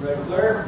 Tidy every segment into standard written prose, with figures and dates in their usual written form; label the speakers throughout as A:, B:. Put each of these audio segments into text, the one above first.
A: Red clear.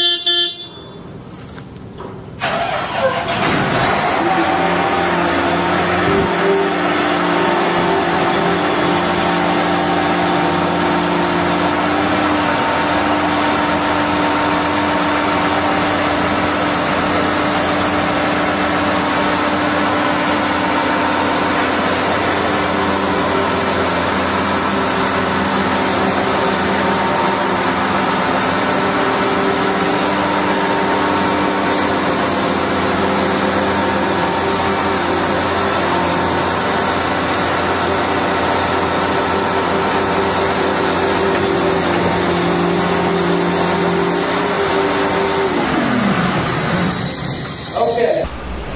A: Okay.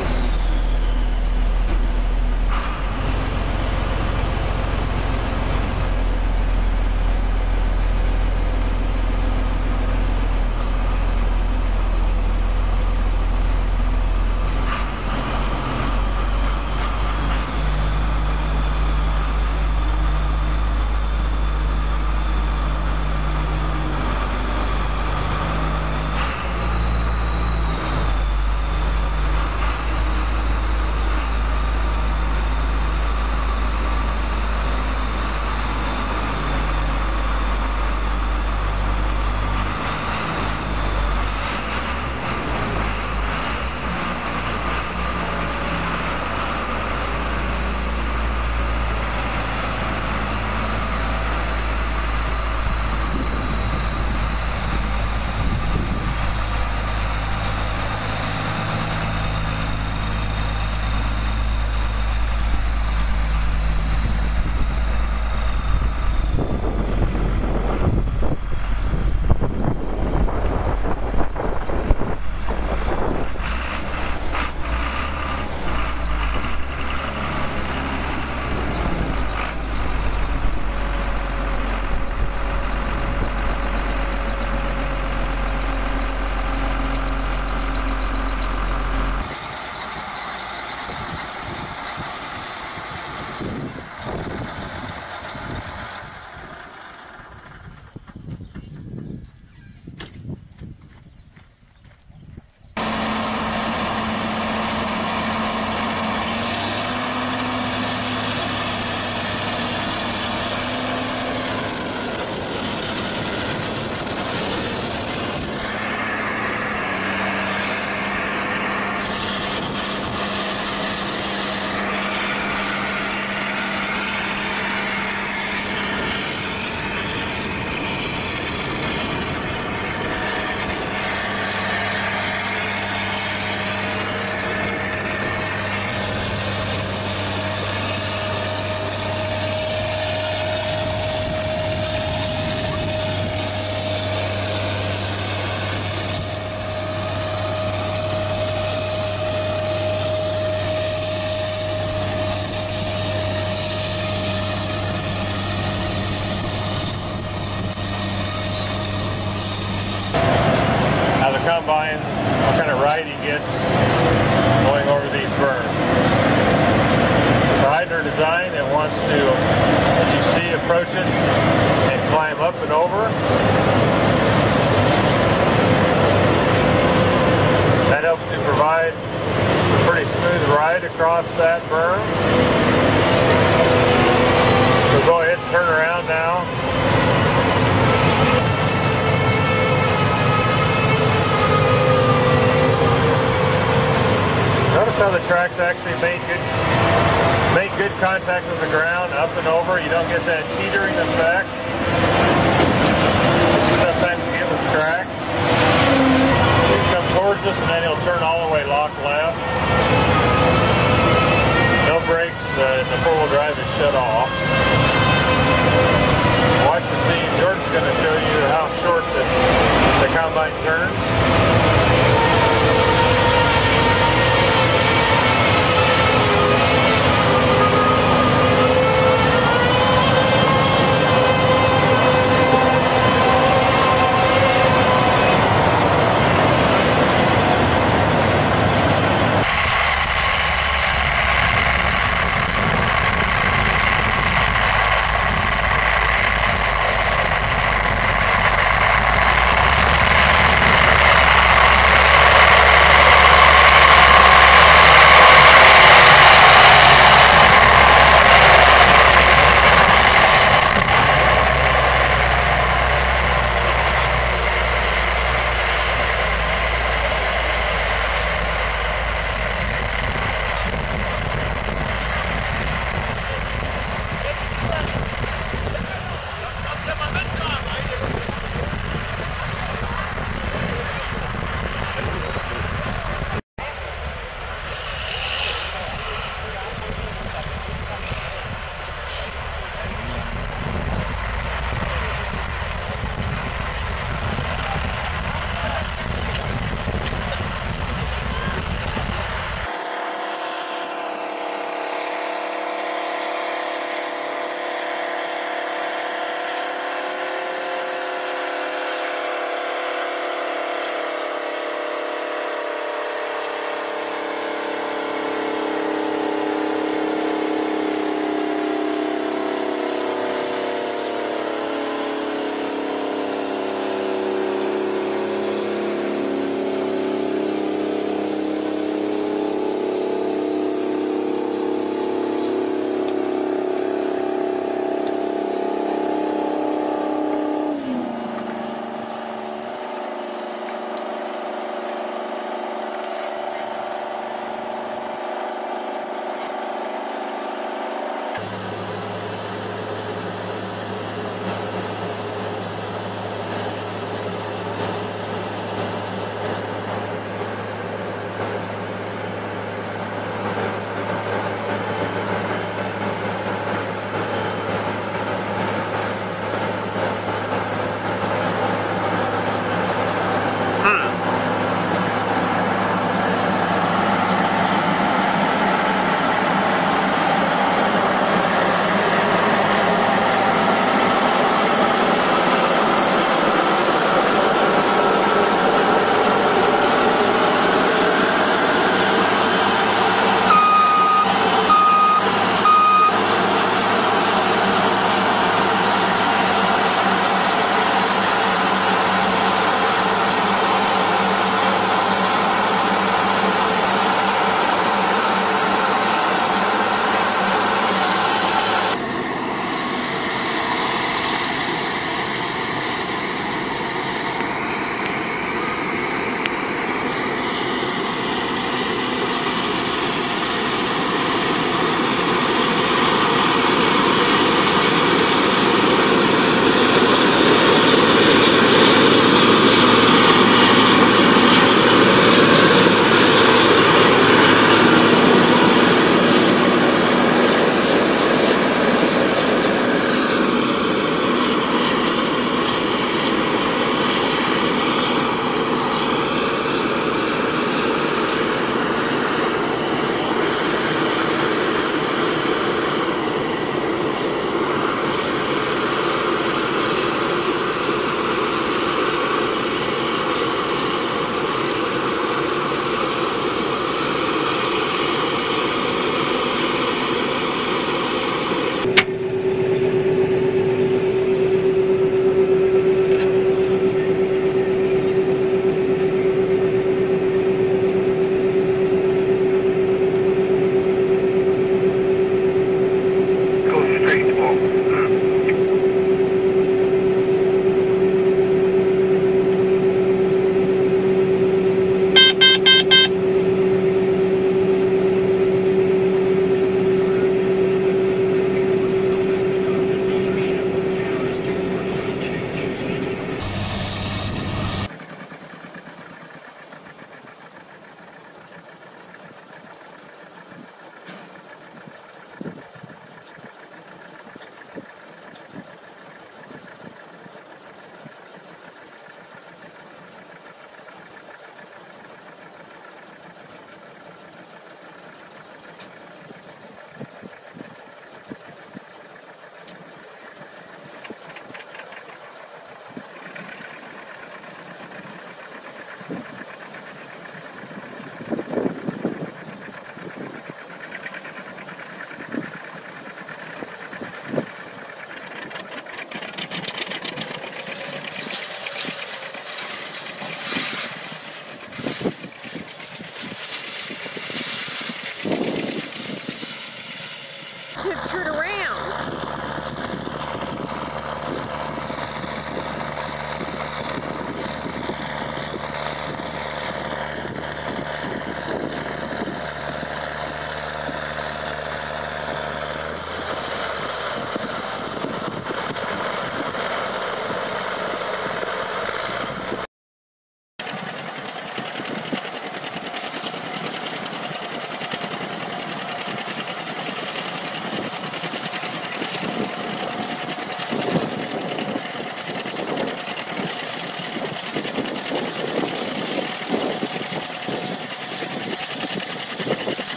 B: Combine, what kind of ride he gets going over these berms. The hydro design, it wants to, as you see, approach it and climb up and over. That helps to provide a pretty smooth ride across that berm. We'll go ahead and turn around now. Notice how the tracks actually make good contact with the ground, up and over. You don't get that teetering effect that you sometimes get with tracks. He'll come towards us and then he'll turn all the way lock left. No brakes, the four-wheel drive is shut off. Watch the scene. Jordan's going to show you how short the combine turns.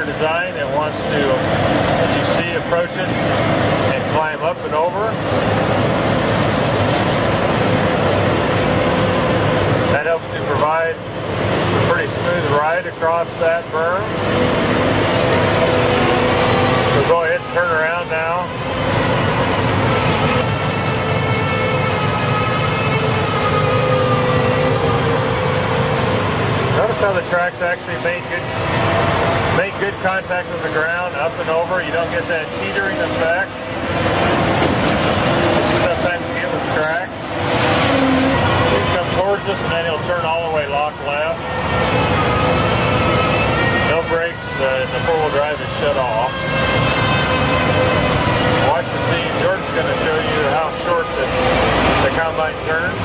B: Hydro design that wants to, as you see, approach it and climb up and over. That helps to provide a pretty smooth ride across that berm. We'll go ahead and turn around now. Notice how the tracks actually make good contact with the ground, up and over. You don't get that teetering effect that you sometimes get with tracks. He'll come towards us and then he'll turn all the way lock left. No brakes, the four-wheel drive is shut off. Watch the scene. Jordan's going to show you how short the combine turns.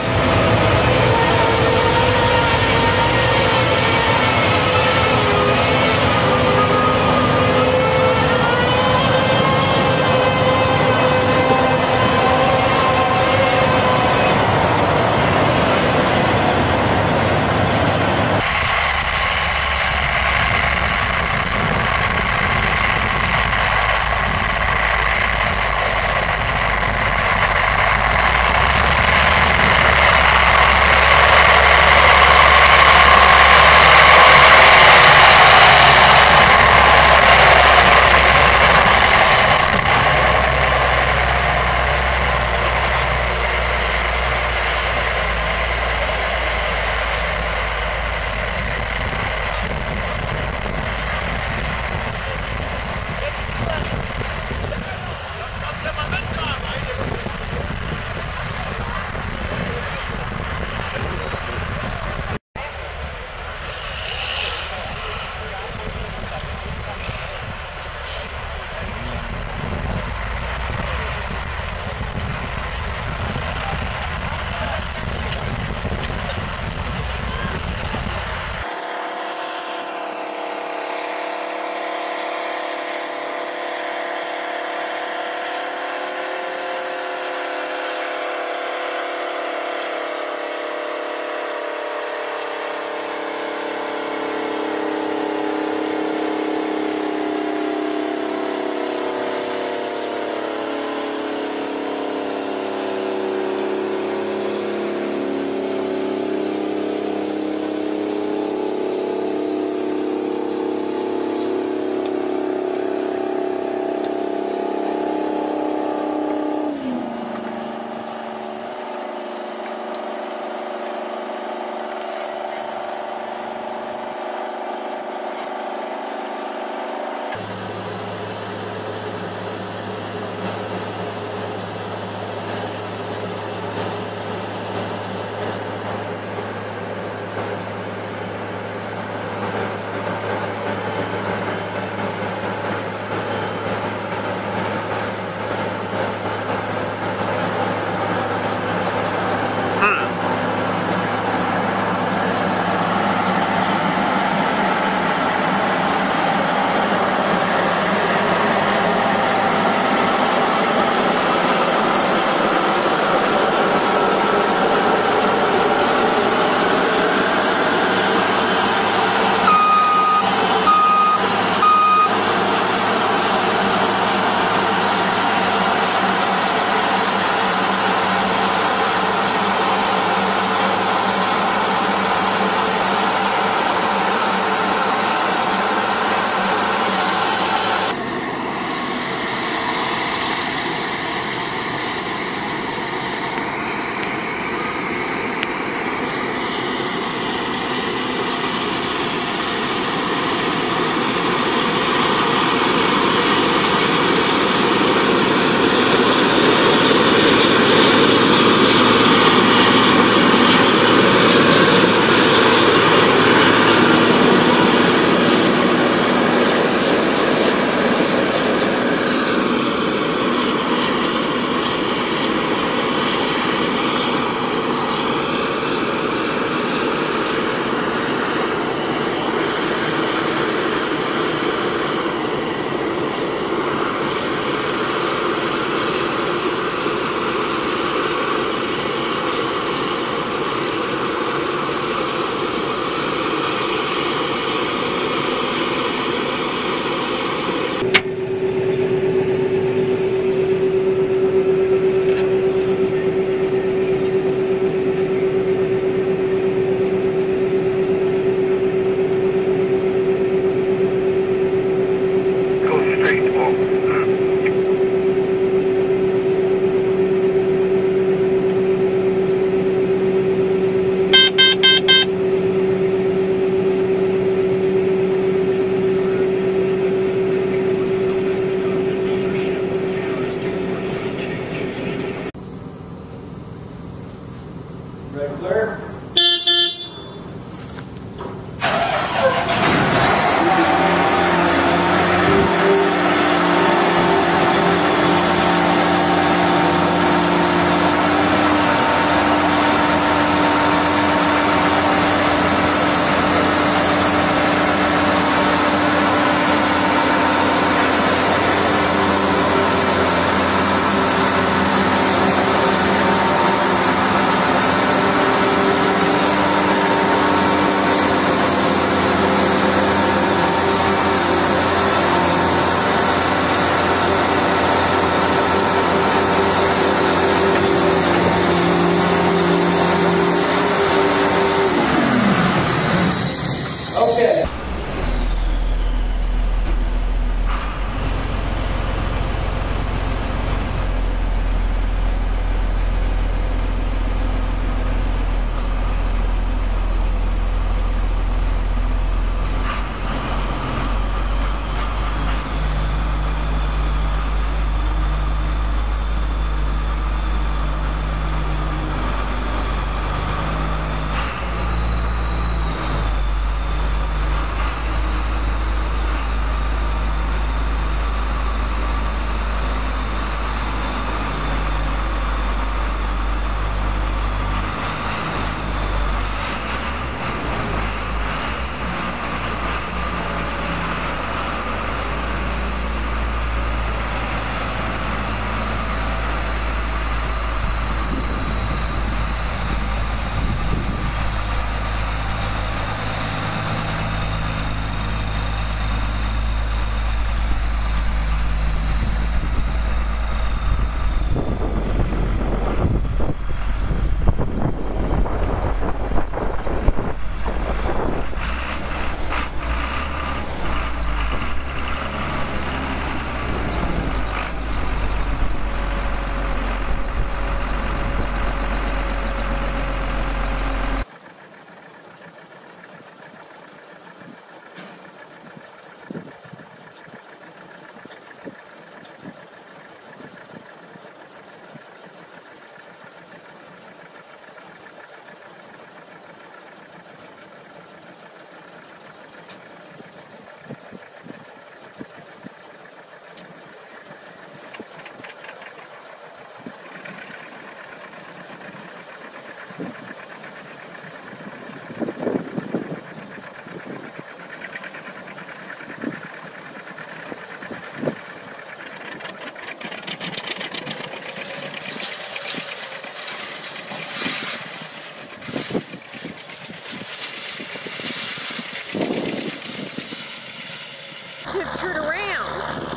A: turn around.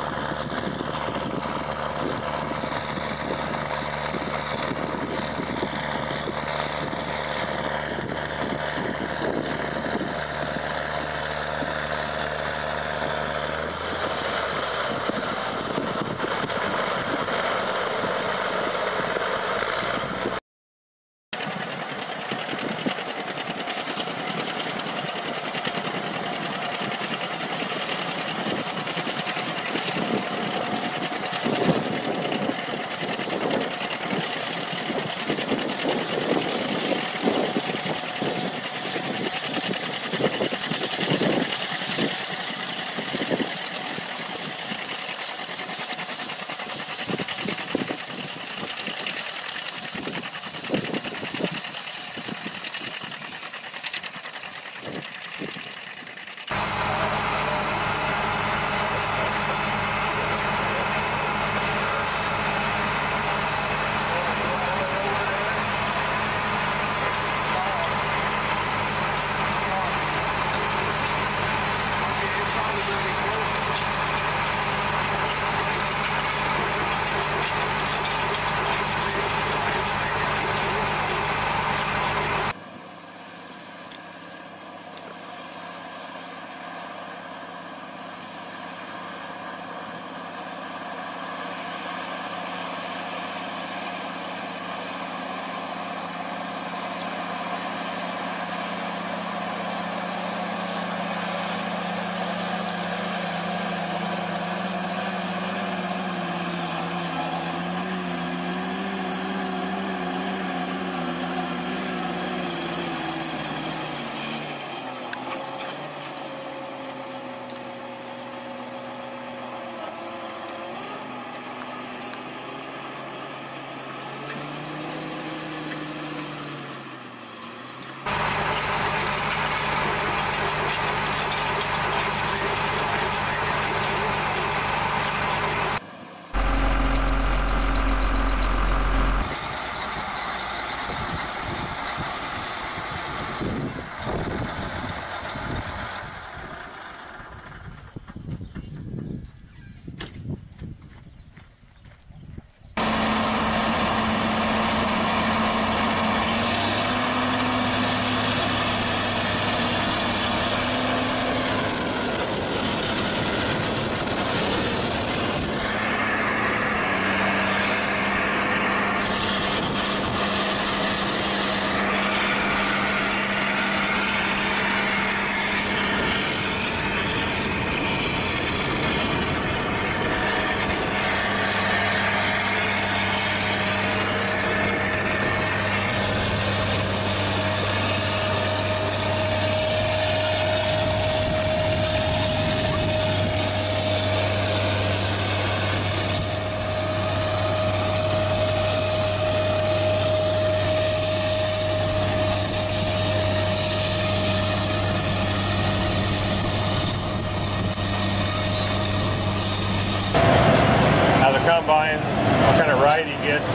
B: Combine, what kind of ride he gets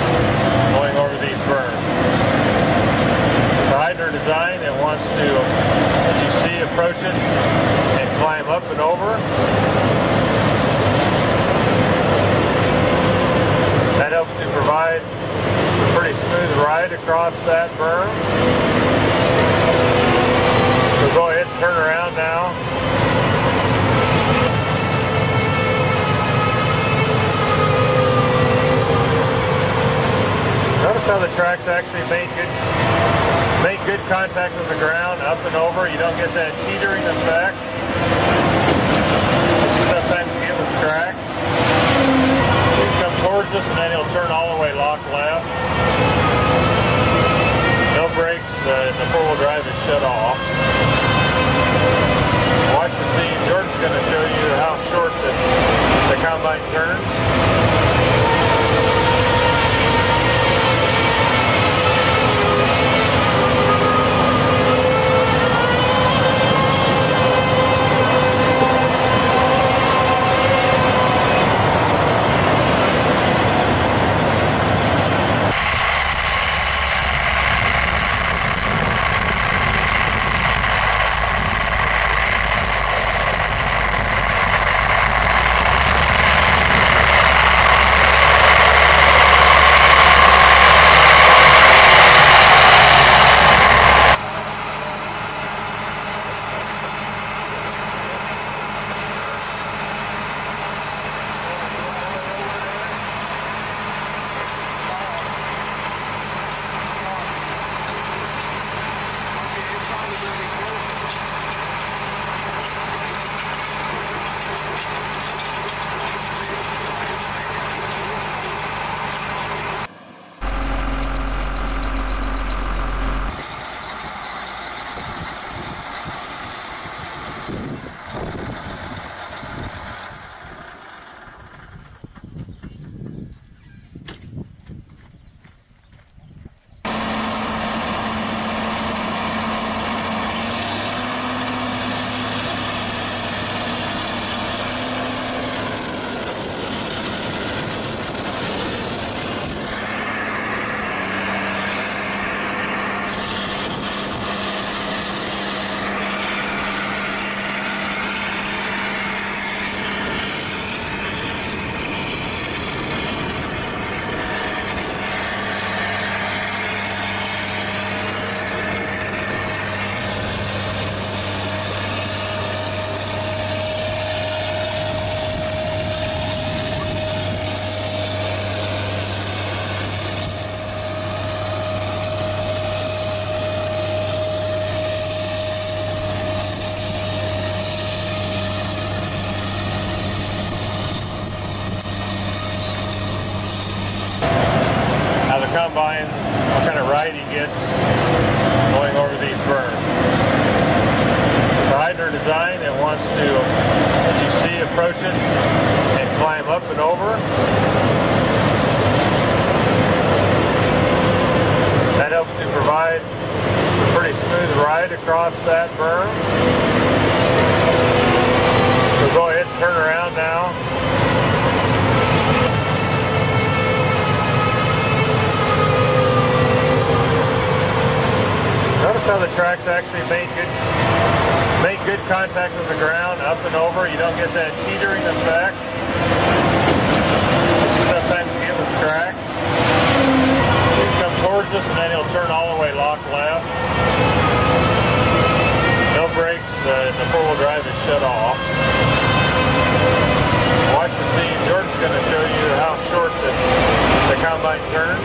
B: going over these berms. The Hydra design, it wants to, as you see, approach it and climb up and over. That helps to provide a pretty smooth ride across that berm. So go ahead and turn around now. Notice how the tracks actually make good contact with the ground, up and over. You don't get that teetering effect that you sometimes get with tracks. He'll come towards us and then he'll turn all the way lock left. No brakes, the four-wheel drive is shut off. Watch the scene. Jordan's going to show you how short the combine turns. approach it and climb up and over. That helps to provide a pretty smooth ride across that berm. We'll go ahead and turn around now. Notice how the tracks actually make good contact with the ground, up and over. You don't get that teetering effect that you sometimes get with tracks. He'll come towards us and then he'll turn all the way lock left. No brakes, the four-wheel drive is shut off. Watch the scene. Jordan's going to show you how short the combine turns.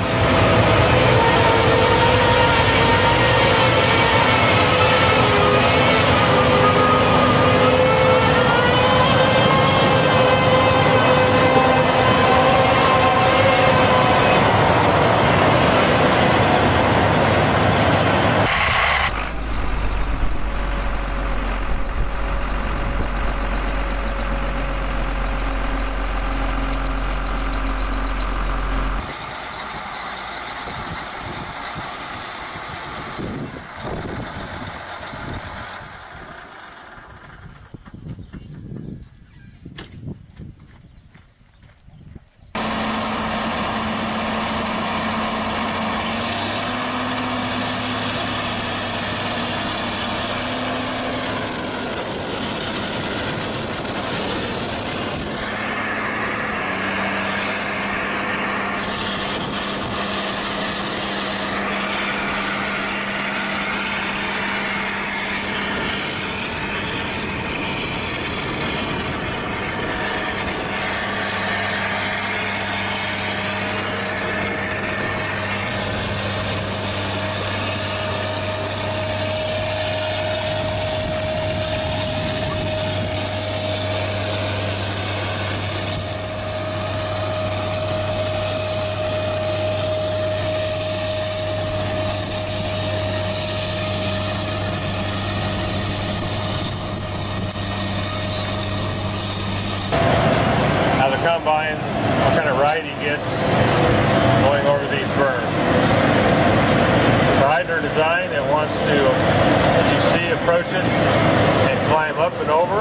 B: Combine, what kind of ride he gets going over these berms. The Heidner design, it wants to, as you see, approach it and climb up and over.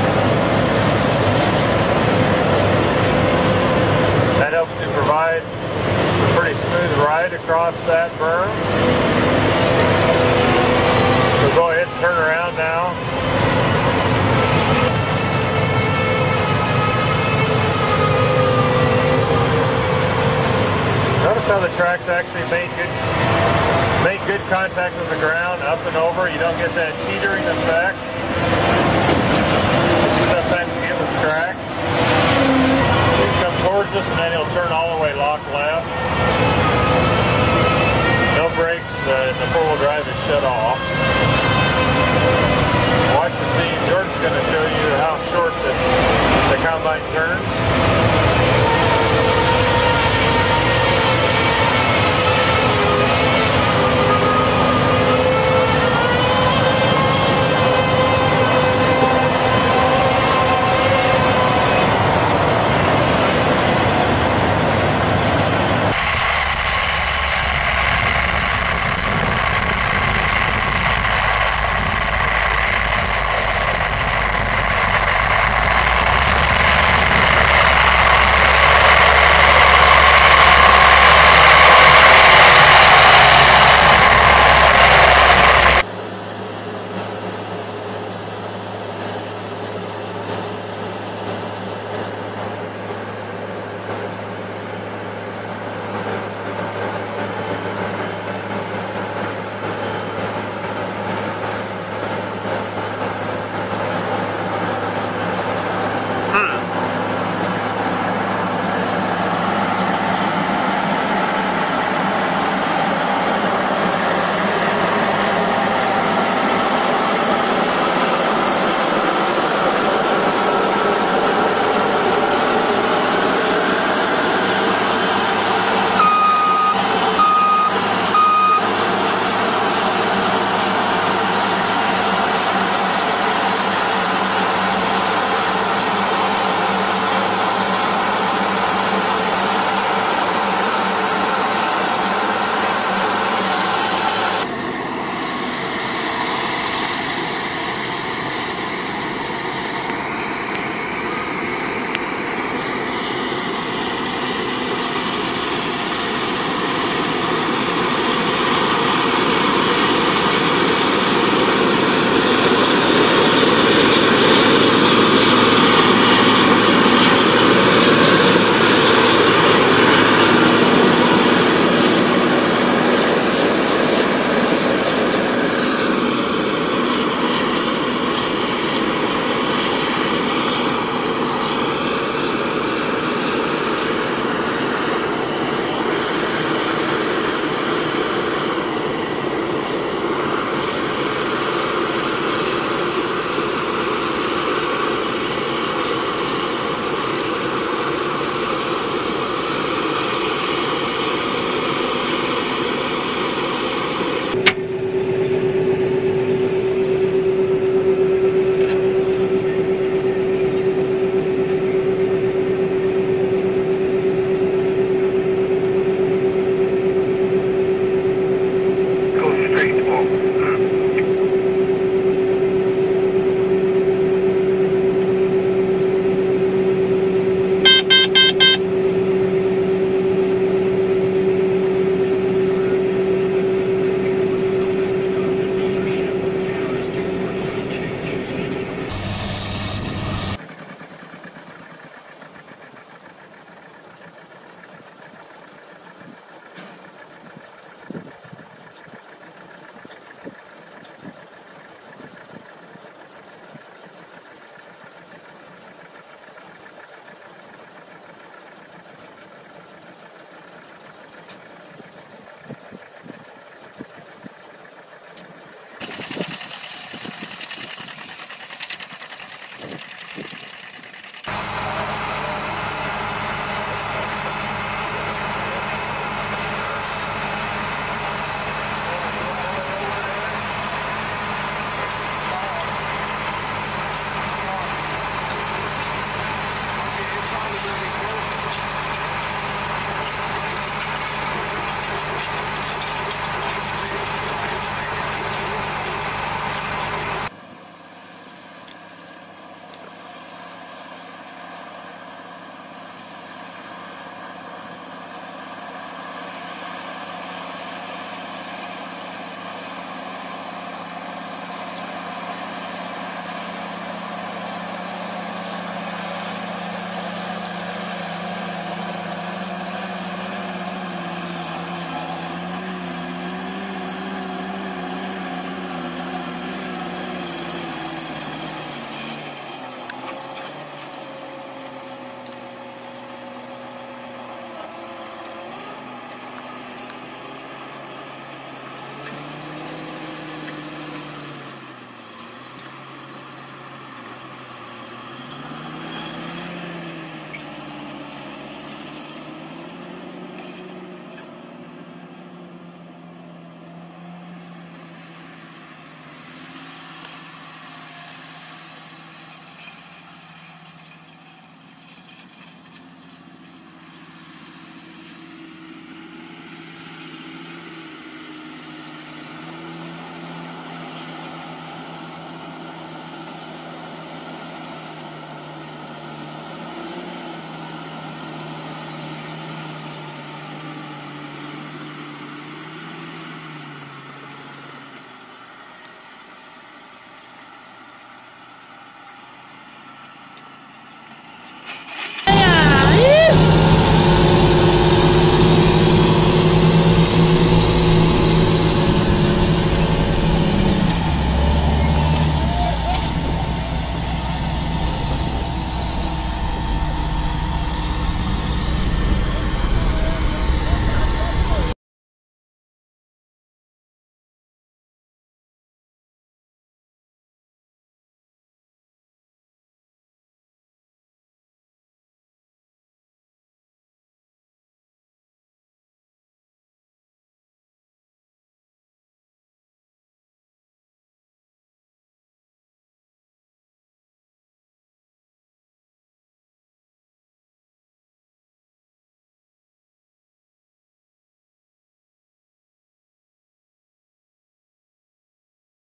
B: That helps to provide a pretty smooth ride across that berm. We'll go ahead and turn around now. Notice how the tracks actually make good contact with the ground, up and over. You don't get that teetering effect that you sometimes get with tracks. He'll come towards us and then he'll turn all the way lock left. No brakes, the four-wheel drive is shut off.